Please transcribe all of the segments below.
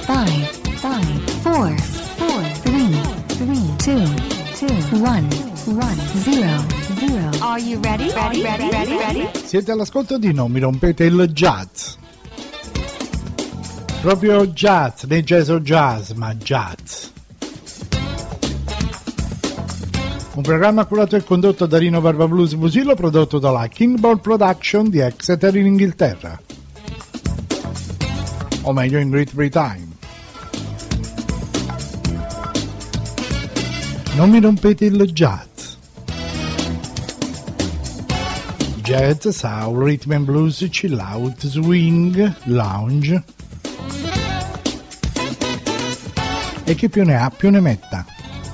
5, 4, 3, 2, 1, 0. Are you ready? Ready? Siete all'ascolto di Non mi rompete il jazz. Proprio jazz, né jazz o jazz, ma jazz. Un programma curato e condotto da Rino Barba Blues Busillo, prodotto dalla Kingboard Production di Exeter in Inghilterra. O meglio in Great Britain. Non mi rompete il jazz. Jazz, soul, rhythm and blues, chill out, swing, lounge. E chi più ne ha più ne metta.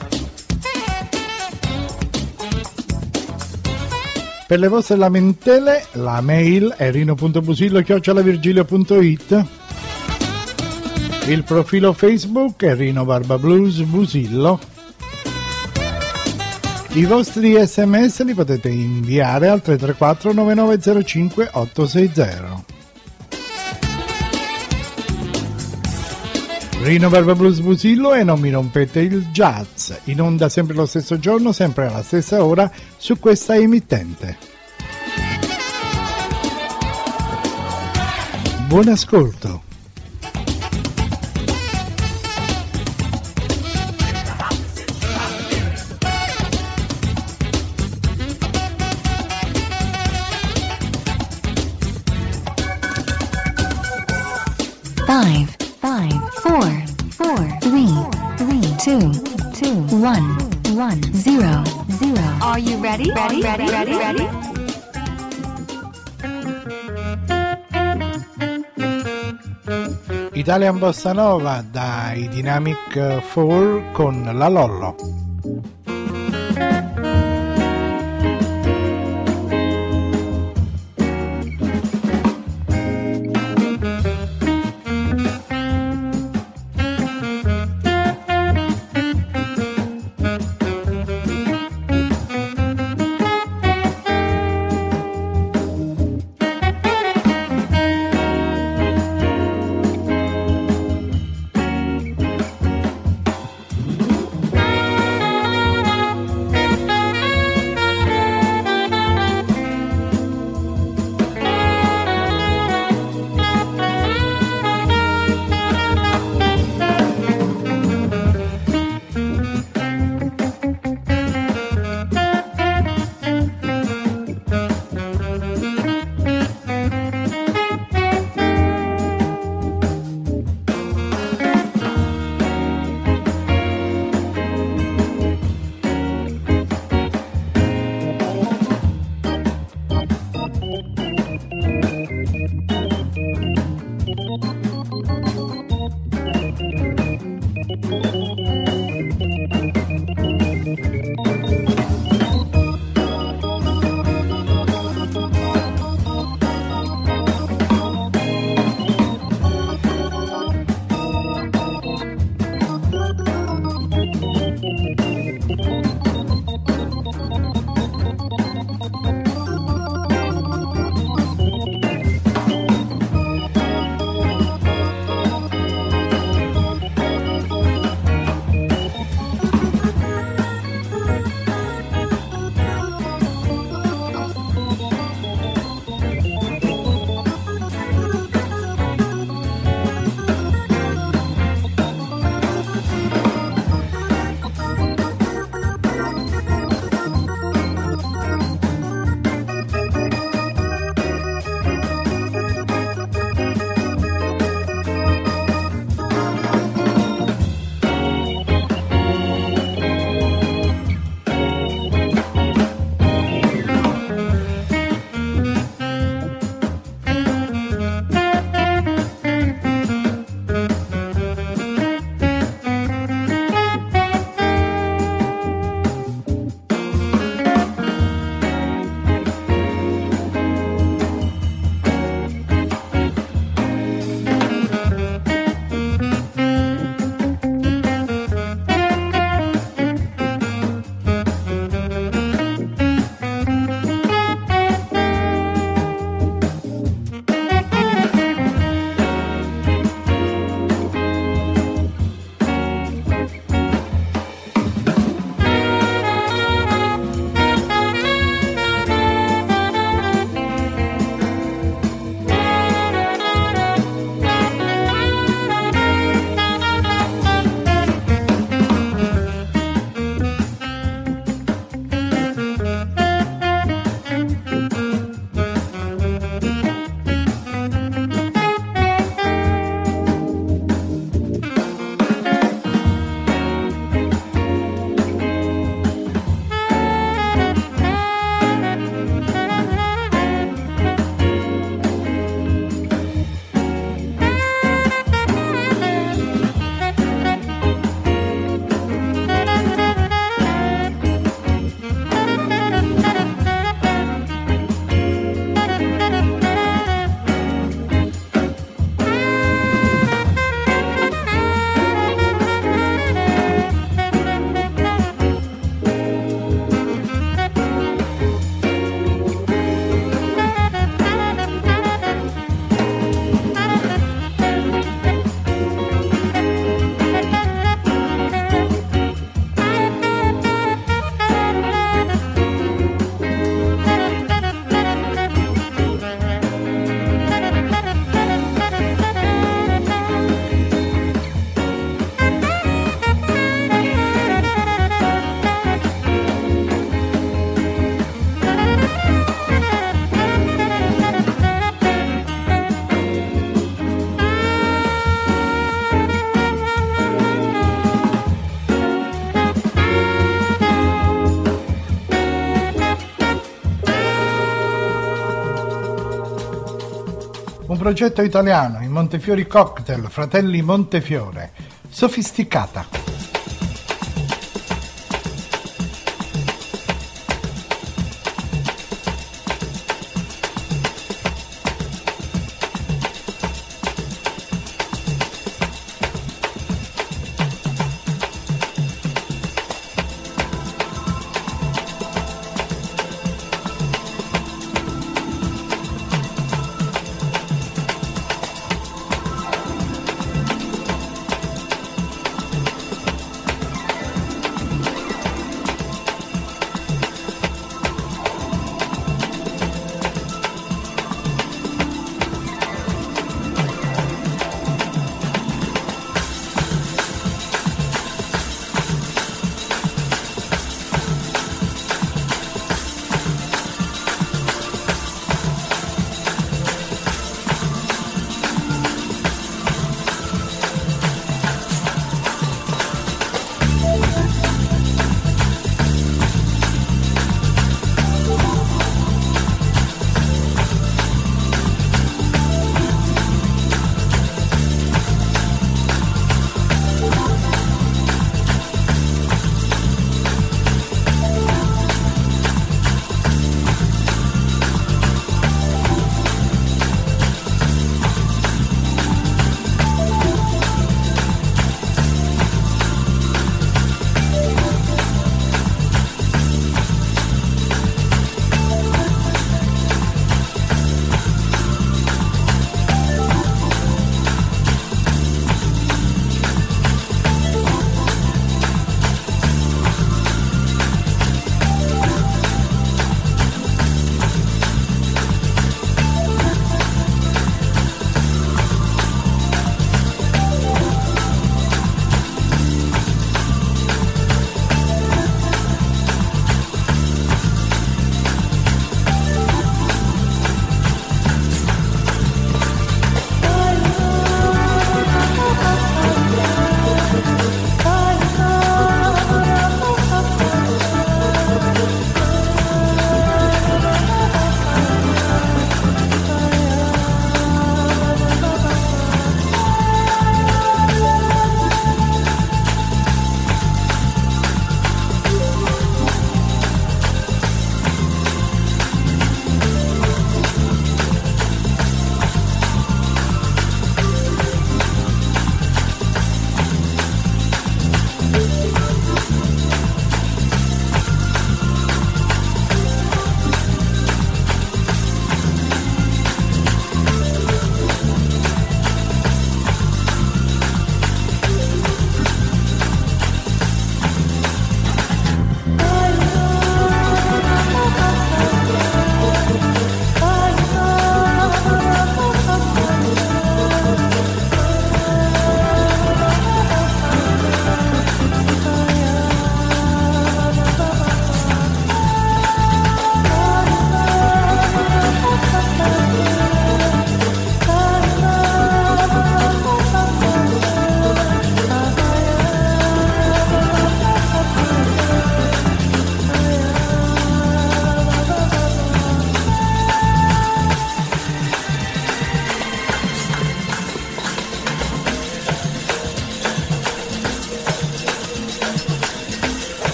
Per le vostre lamentele la mail è rino.busillo@virgilio.it, il profilo Facebook è Rino Barba Blues Busillo. I vostri sms li potete inviare al 334 9905 860. Rino Barba Blues Busillo e Non mi rompete il jazz, in onda sempre lo stesso giorno, sempre alla stessa ora, su questa emittente. Buon ascolto. Five, 4, 3, 2, 1, 0. Are you ready? Ready? Italian Bossa Nova dai Dynamic 4 con la Lollo. progetto italiano, i Montefiori Cocktail, Fratelli Montefiore, Sofisticata.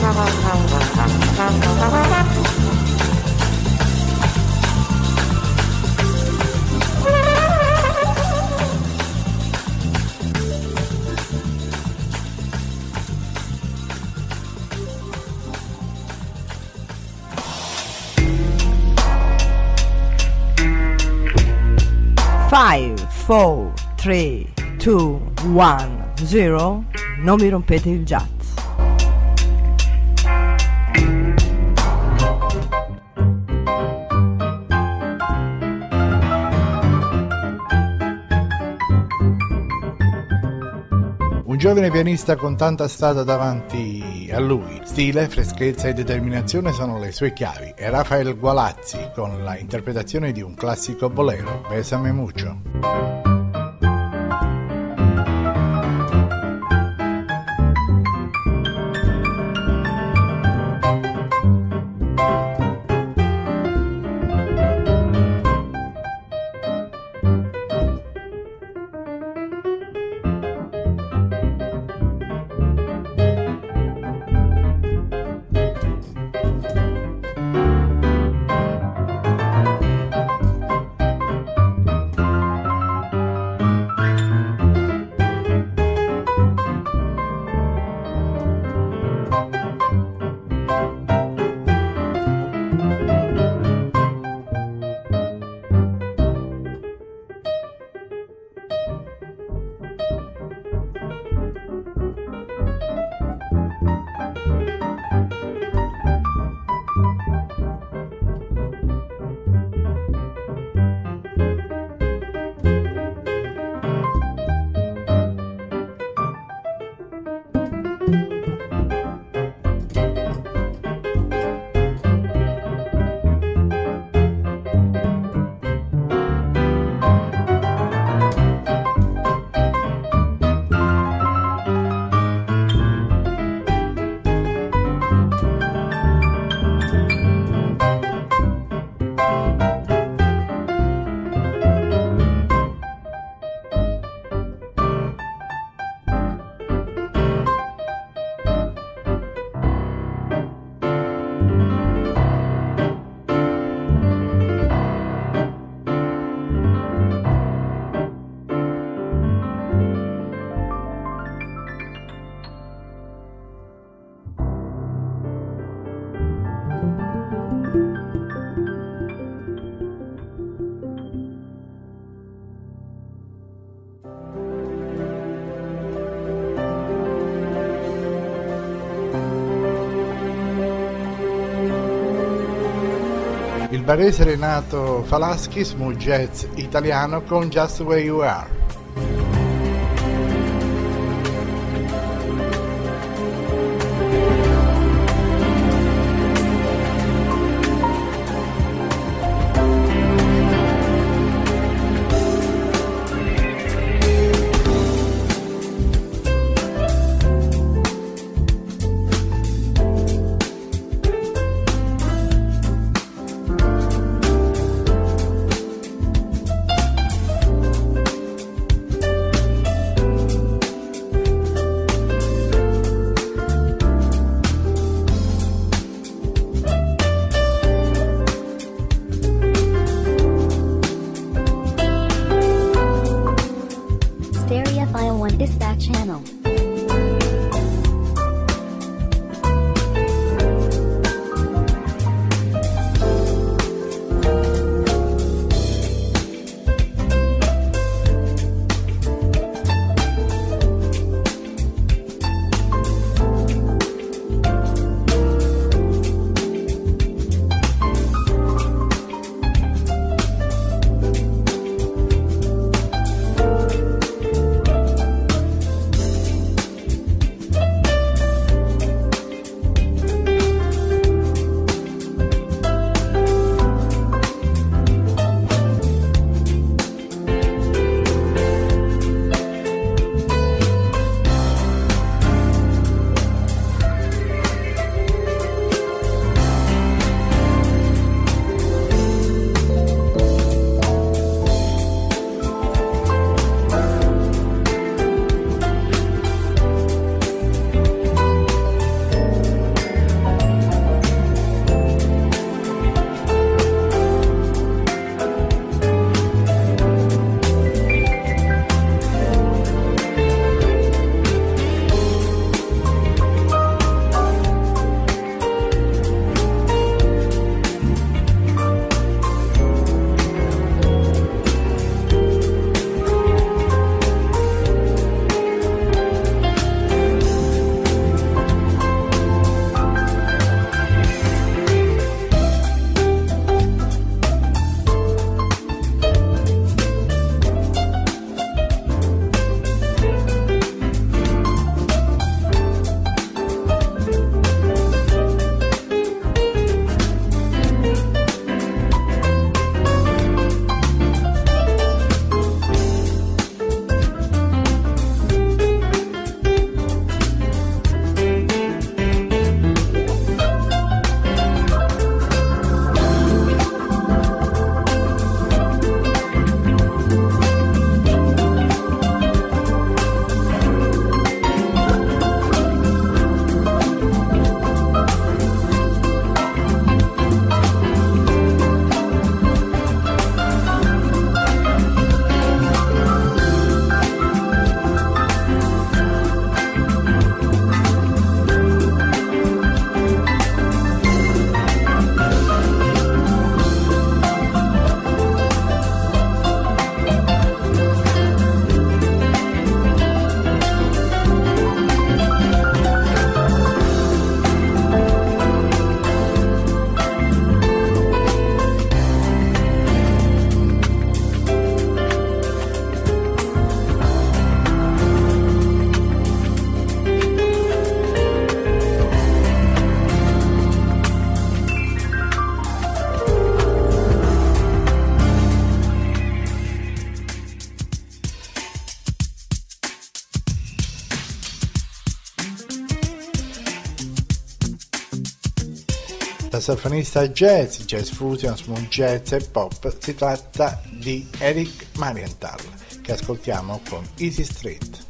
5, 4, 3, 2, 1, 0. Non mi rompete il jazz. Un giovane pianista con tanta strada davanti a lui. Stile, freschezza e determinazione sono le sue chiavi. È Rafael Gualazzi con la interpretazione di un classico bolero, Bésame mucho. Il barese Renato Falaschi, smooth jazz italiano con Just the Way You Are. sassofonista jazz, jazz fusion, smooth jazz e pop. Si tratta di Eric Marienthal, che ascoltiamo con Easy Street.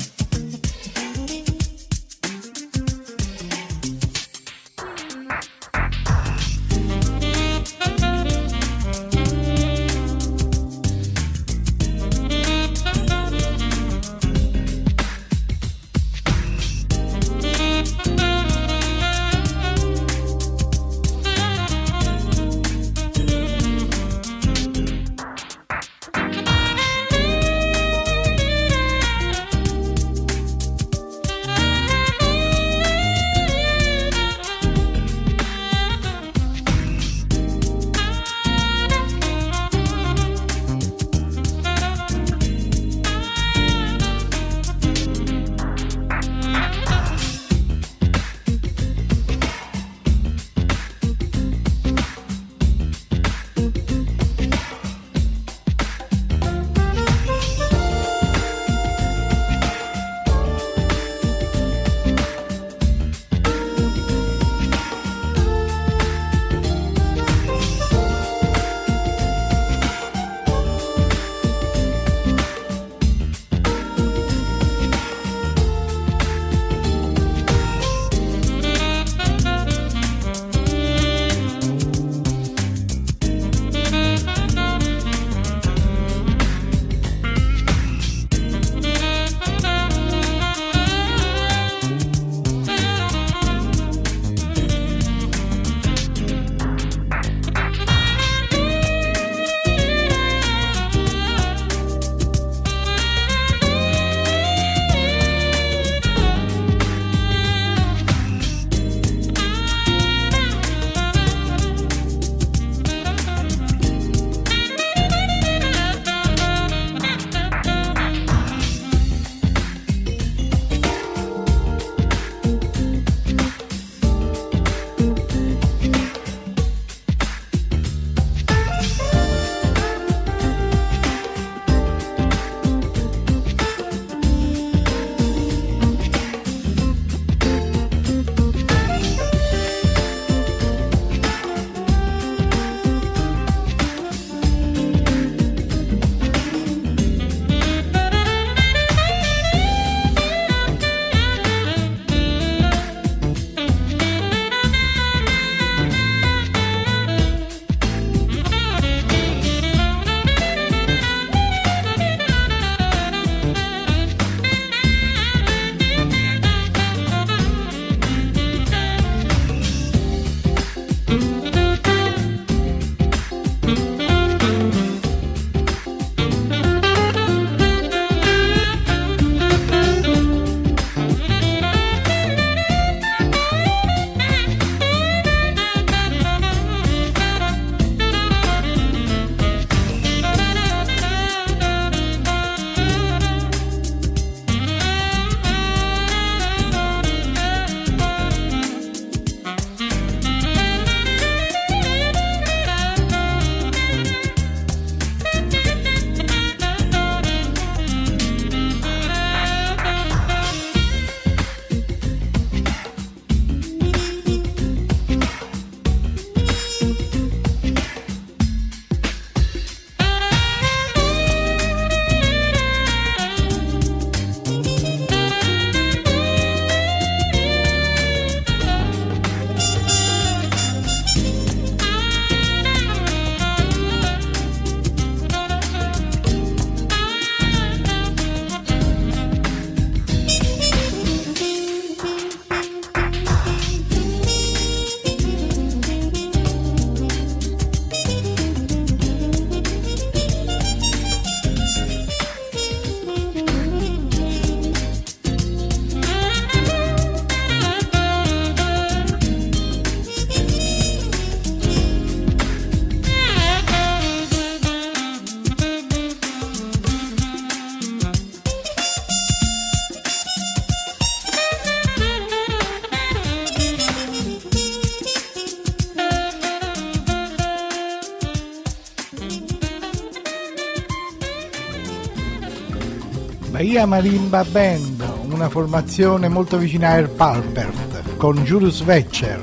Bahia Marimba Band, una formazione molto vicina a Air Pulpert, con Julius Wetscher,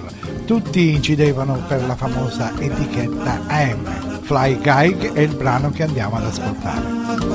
Tutti incidevano per la famosa etichetta AM. Fly Guy è il brano che andiamo ad ascoltare.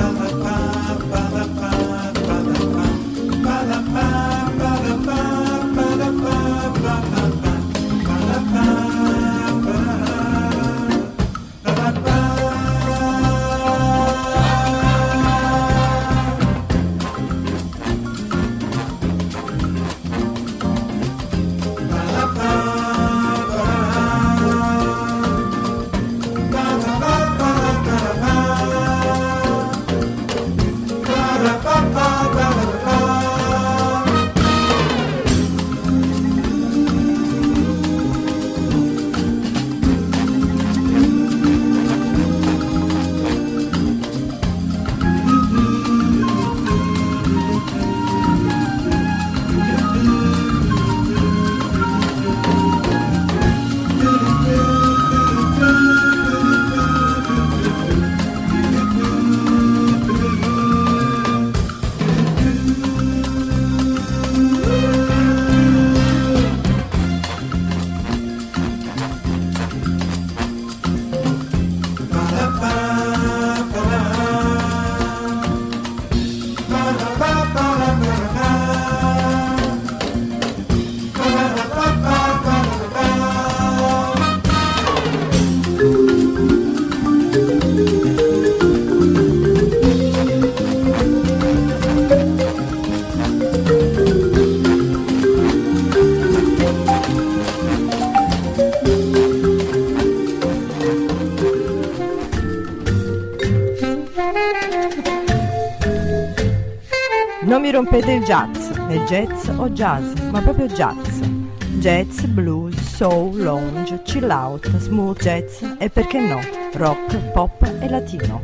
Non mi rompete il jazz, né jazz o jazz, ma proprio jazz. Jazz, blues, soul, lounge, chill out, smooth jazz e perché no, rock, pop e latino.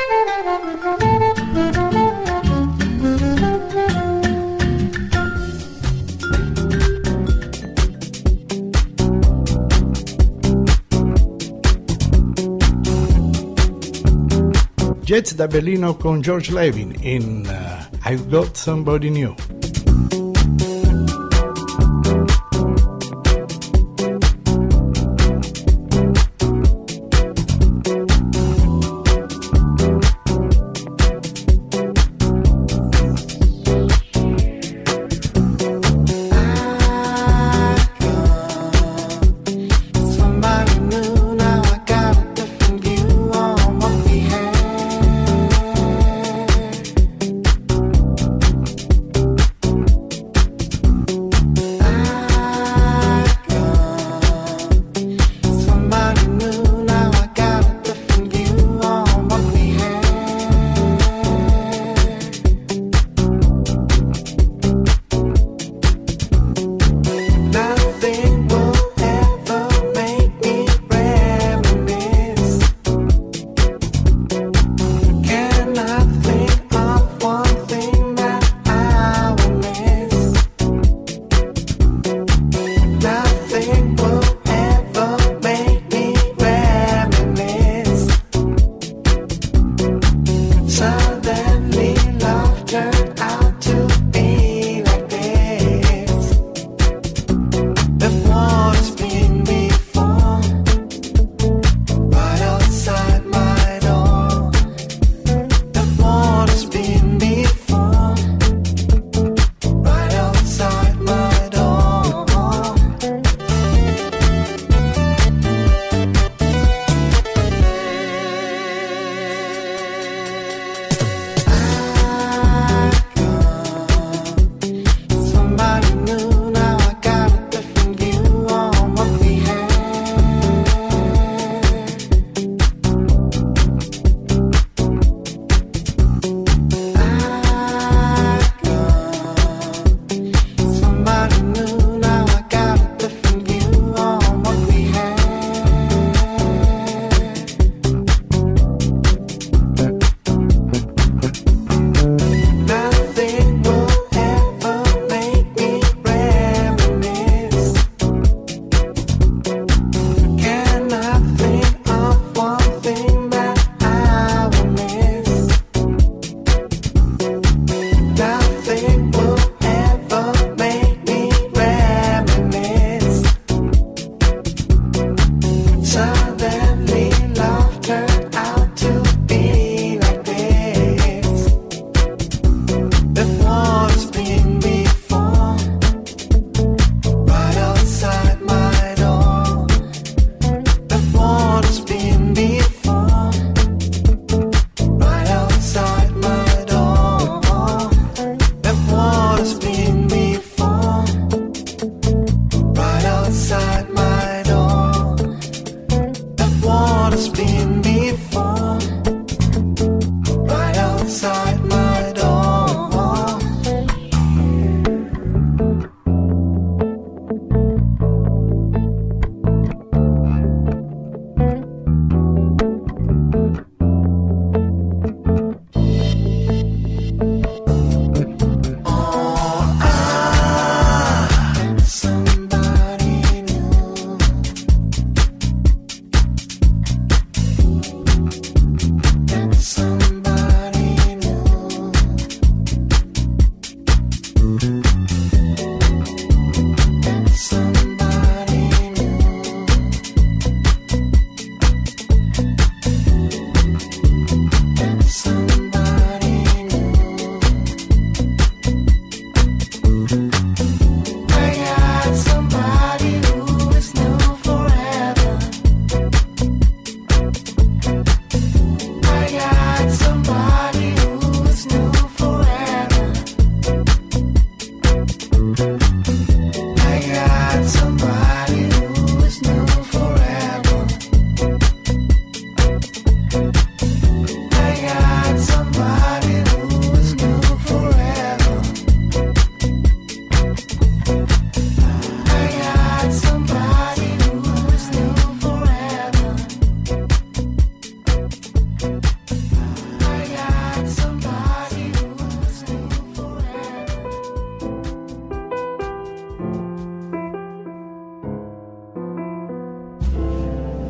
Jazz da Berlino con George Levin in I've Got Somebody New.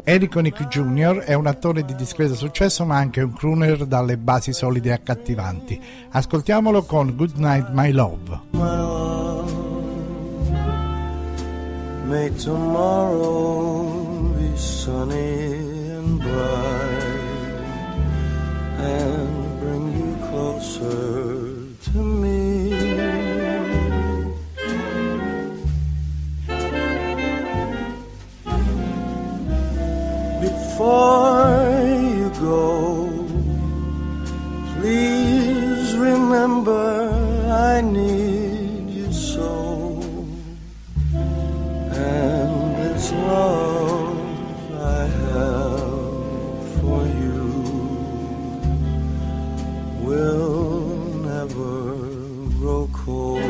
Eric Connick Jr. è un attore di discreto successo ma anche un crooner dalle basi solide e accattivanti. Ascoltiamolo con Good Night My Love. My love, may tomorrow be sunny and bright and bring you closer to me. Before you go, please remember I need you so, and this love I have for you will never grow cold.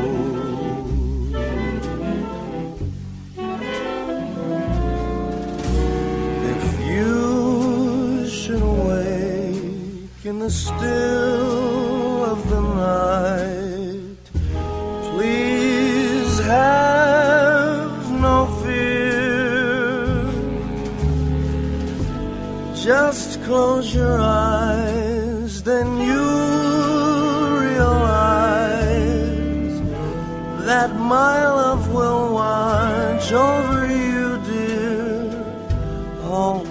In the still of the night, please have no fear. Just close your eyes, then you realize that my love will watch over you, dear, always.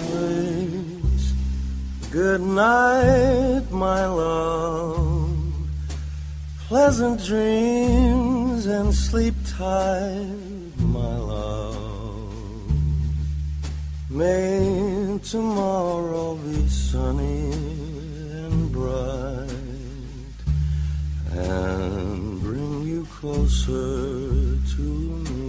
Good night, my love. Pleasant dreams and sleep tight, my love. May tomorrow be sunny and bright and bring you closer to me.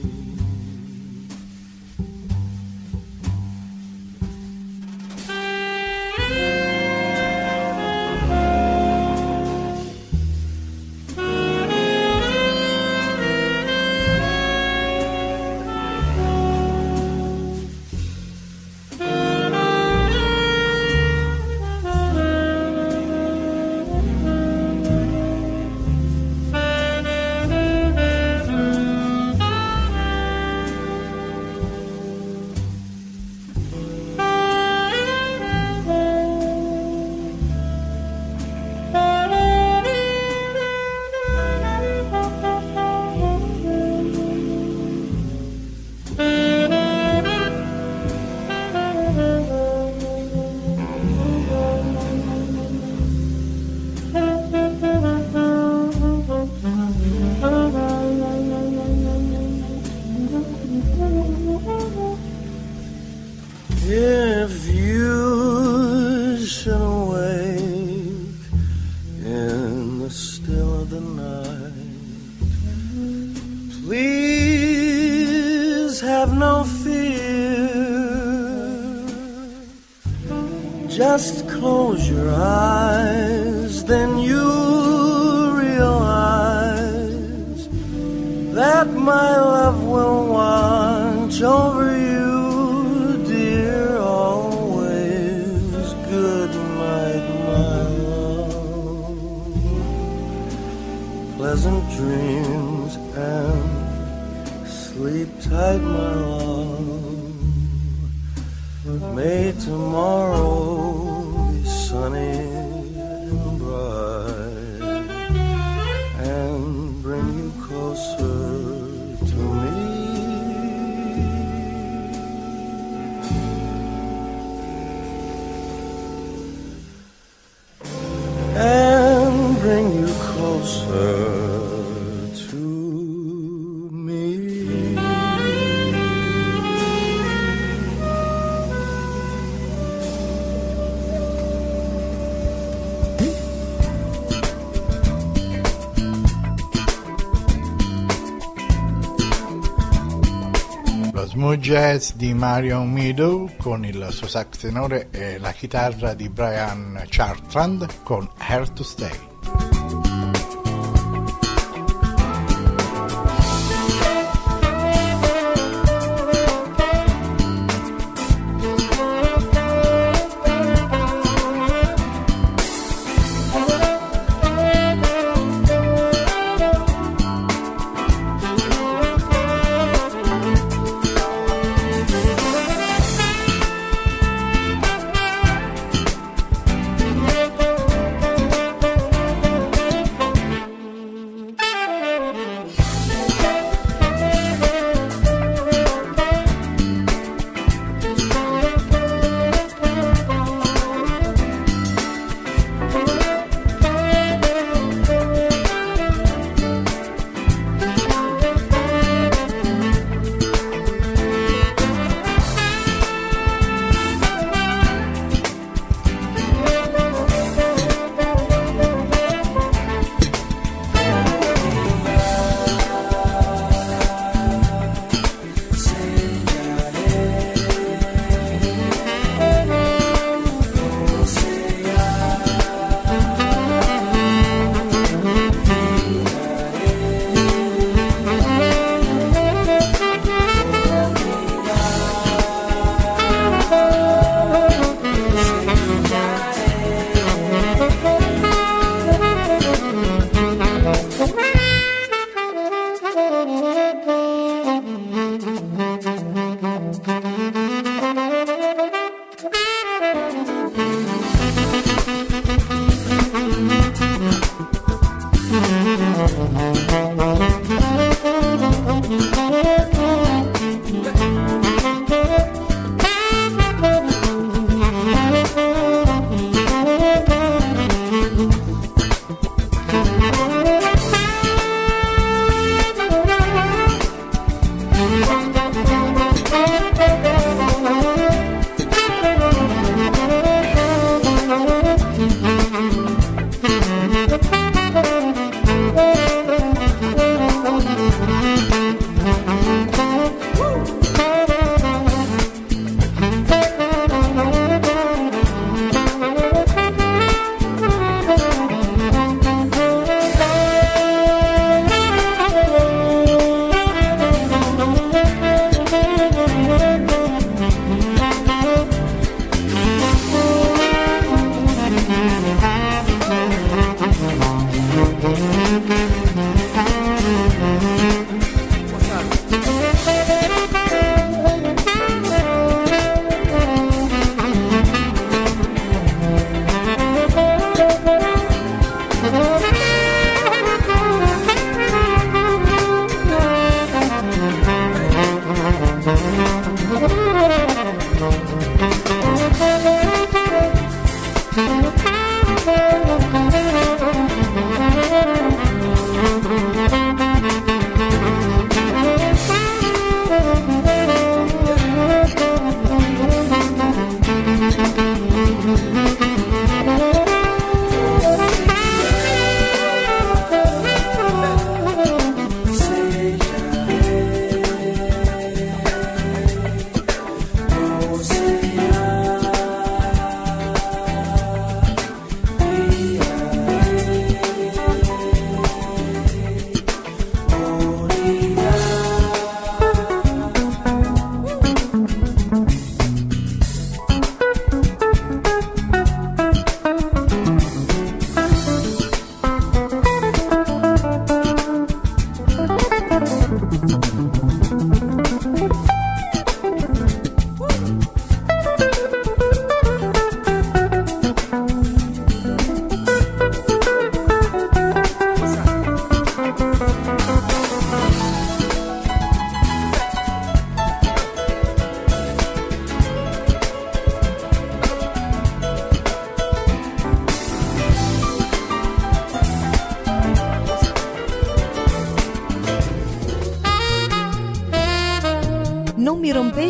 If you should awake in the still of the night, please have no fear. Just close your eyes, then you realize that my love will watch over you. Pleasant dreams and sleep tight, my love. May tomorrow be sunny and bright and bring you closer to me. And bring you closer. Smooth jazz di Marion Meadow con il suo sax tenore e la chitarra di Brian Chartrand con Here to Stay.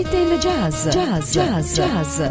Retail Jazz, Jazz, Jazz, Jazz.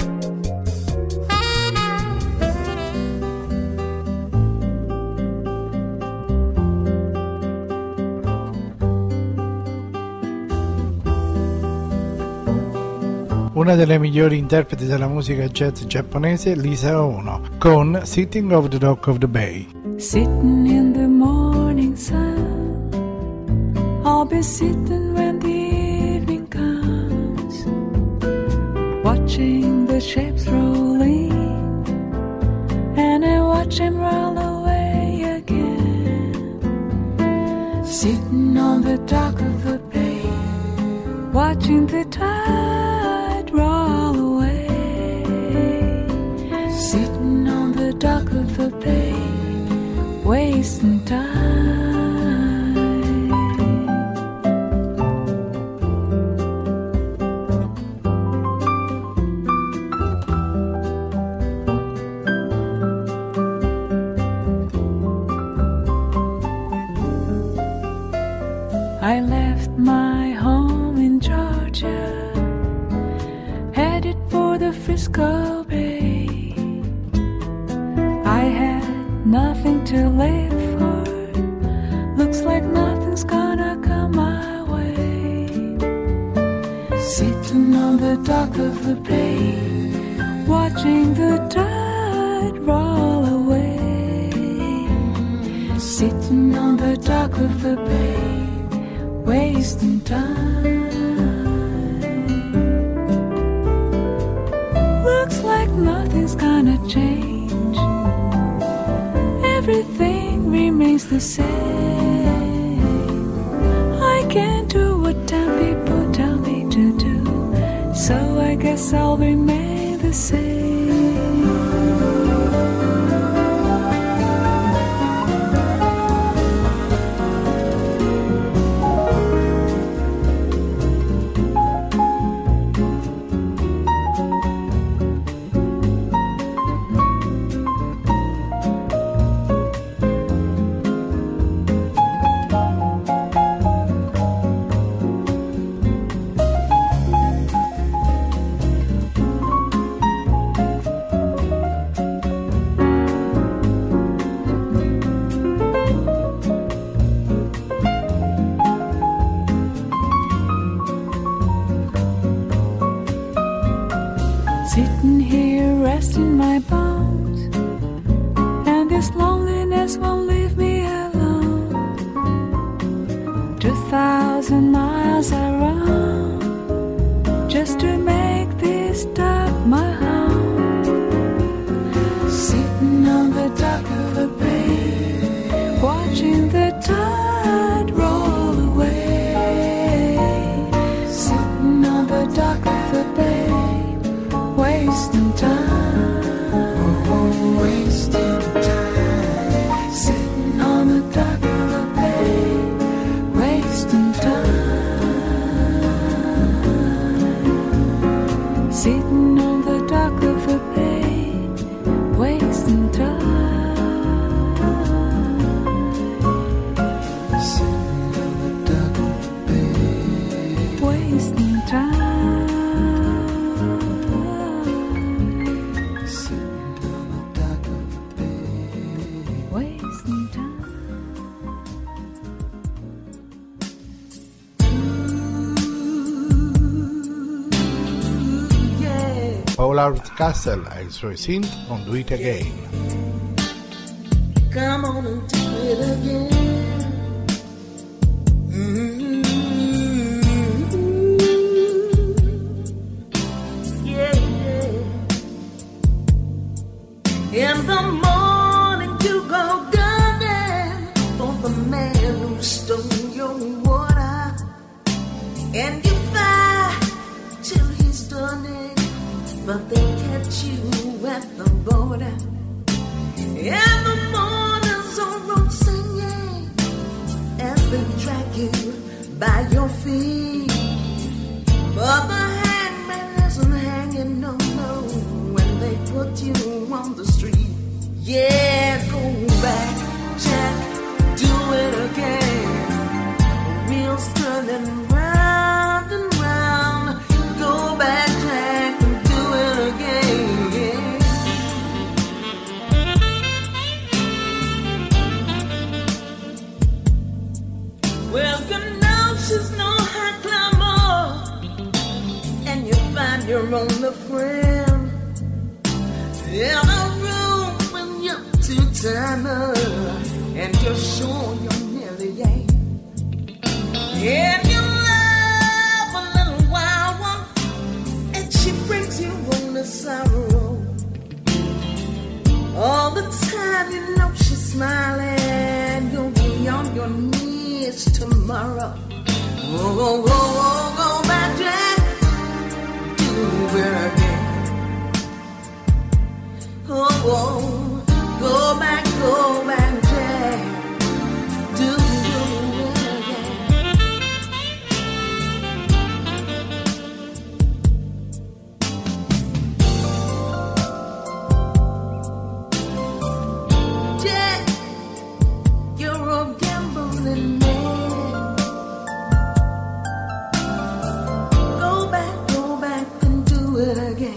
Una delle migliori interpreti della musica jazz giapponese, Lisa Ono, con Sitting on the Dock of the Bay. Sitting in the morning sun, I'll be sitting when the evening comes, watching the ships roll in, and I watch them roll away again. Sitting on the dock of the bay, watching the tide roll away. Sitting on the dock of the bay, wasting time. I left my home in Georgia, headed for the Frisco Bay. I had nothing to live for, looks like nothing's gonna come my way. Sitting on the dock of the bay, watching the tide roll away. Sitting on the dock of the bay, wasting time. Looks like nothing's gonna change, everything remains the same. I can't do what damn people tell me to do, so I guess I'll remain the same. Sitting here resting my bones, and this loneliness won't leave me alone. 2,000 miles I run just to make this dock my home. Sitting on the dock of the bay, watching the tide roll away. Sitting on the dock of the bay, wasting time, wasting time. Sitting on the dock of the bay, wasting time. Sitting on the dock of the bay, wasting time. Sitting on the dock of the bay, wasting time. Paula Hardcastle e i suoi synth con Do It Again. Come on and do it again. Yeah, yeah. In the morning you go gunning for the man who stole your water, and you fight till he's done it, but they catch you at the border. And the mourners on road singing as they drag you by your feet. But the hangman isn't hanging, no, no, when they put you on the street. Yeah, go back, Jack, do it again. Wheels turning round and round. only friend in a room when you're too tired and you're sure you're nearly gay. And you love a little while, and she brings you only sorrow. All the time you know she's smiling, you'll be on your knees tomorrow. Go back, Jack, do it again. Go back, Jack, do it again. Jack, you're a gambling man. Go back and do it again.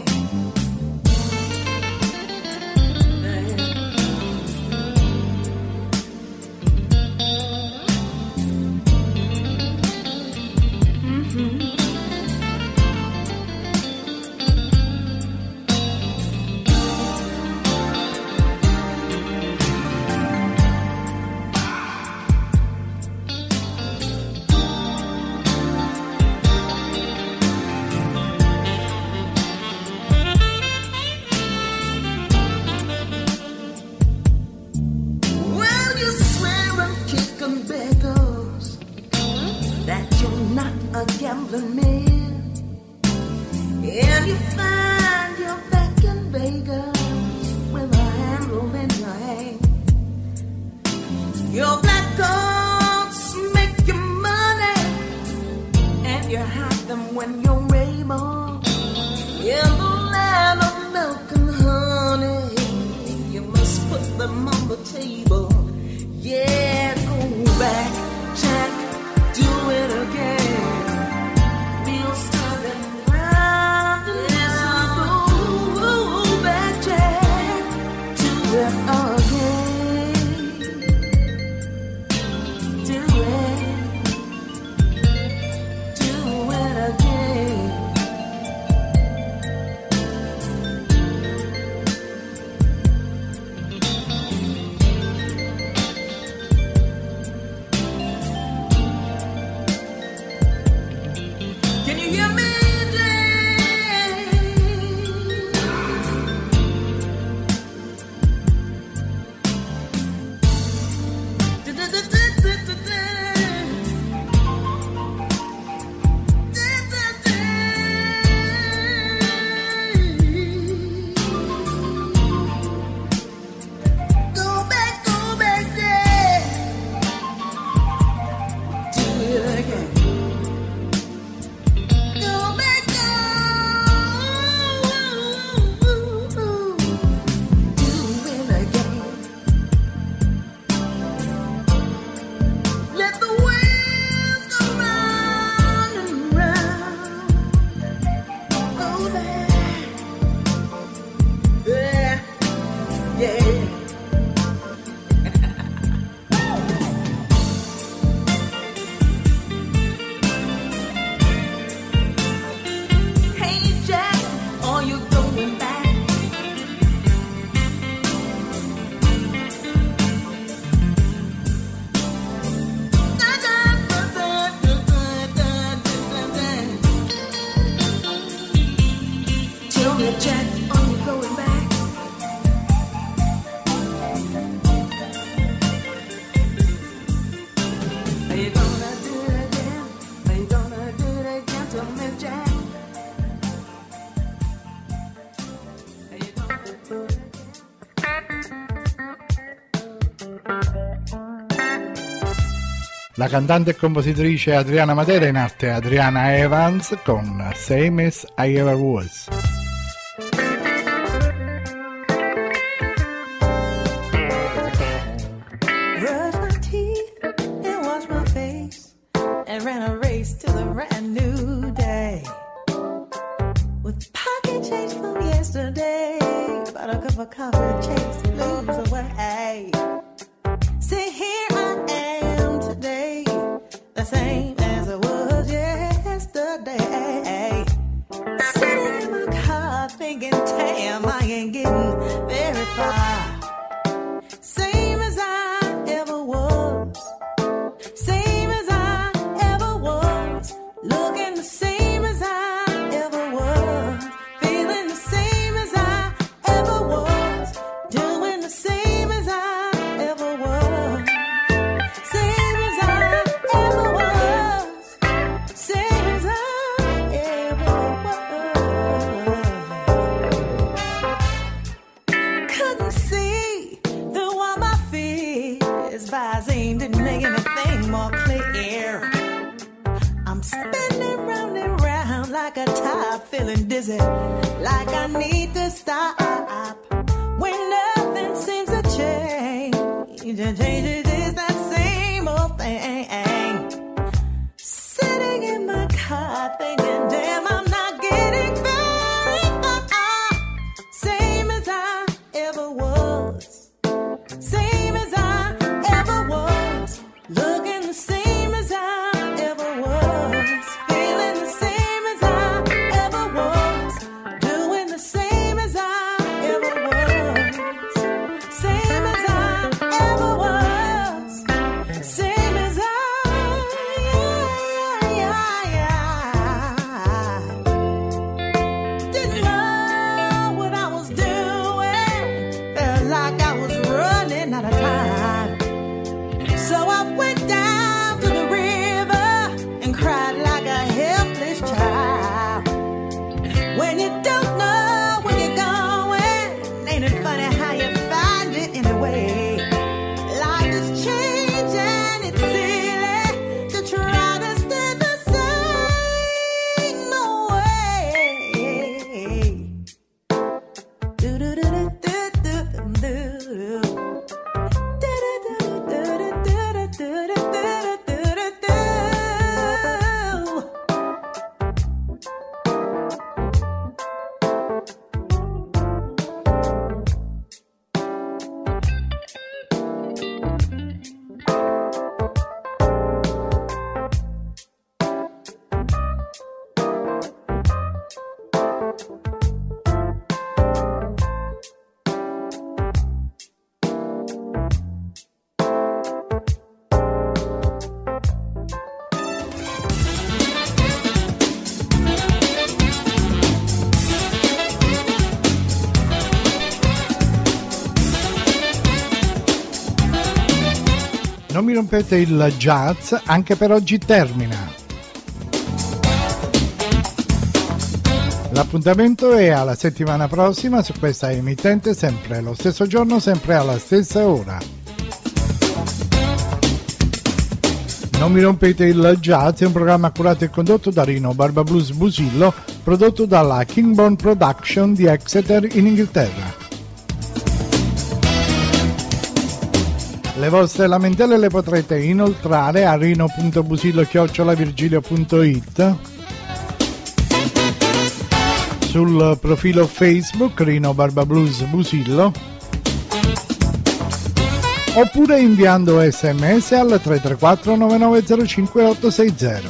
Well, you swear and kick and beggars that you're not a gambling man, and you find you're back in Vegas with a handle in your hand. Your black cards make your money, and you hide them when you're able. In the land of milk and honey, you must put them on the table. Yeah, go back, Jack, do it again. We'll start and round and round. Go back, Jack, do it again. Do it again. Can you hear me, Jack? Go back, Jack. Do it again. Go back, do it again. Let the wheels go round and round. Go back, yeah. Hey, Jack, are you going back? Tell me, Jack, are you going back? Are you gonna do it again? Are you gonna do it again? Tell me, Jack. Are you gonna do it again? La cantante e compositrice Adriana Matera, in arte Adriana Evans, con Same as I Ever Was. Brush my teeth and wash my face and ran a race to the brand new day. With pocket change from yesterday, bought a cup of coffee and chased the blues away. See, here I am today, the same as I was yesterday. Sitting in my brain didn't make anything more clear. I'm spinning round and round like a top, feeling dizzy, like I need to stop. When nothing seems to change, and changes is that same old thing. Sitting in my car thinking, damn, I'm not getting very far. Same as I ever was. Same as I ever was. Looking the same as I ever was. Feeling the same as I ever was. Doing the same as I ever was. Same as I ever was. Same as I, didn't know what I was doing. Felt like I was running out of time. So I went down to the river and cried like a helpless child. When you don't know where you're going, ain't it funny how you find it anyway? Life is changing, it's silly to try to stay the same way. Do-do-do-do-do-do-do. Non mi rompete il jazz, anche per oggi termina. L'appuntamento è alla settimana prossima su questa emittente, sempre lo stesso giorno, sempre alla stessa ora. Non mi rompete il jazz è un programma curato e condotto da Rino Barbablues Busillo, prodotto dalla Kingborn Production di Exeter in Inghilterra. Le vostre lamentele le potrete inoltrare a rino.busillo@virgilio.it, sul profilo Facebook Rino Barbablues Busillo, oppure inviando SMS al 334 9905 860.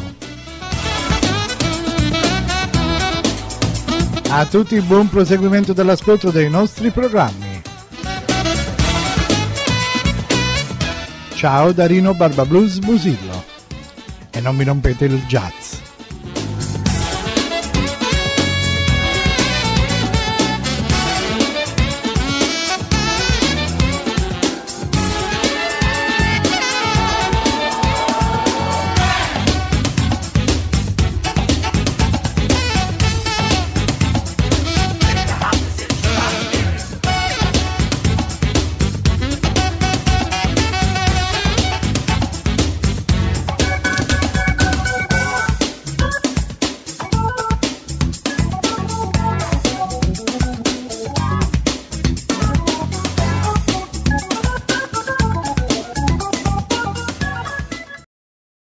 A tutti buon proseguimento dell'ascolto dei nostri programmi. Ciao da Rino Barbablues Busillo e non mi rompete il jazz.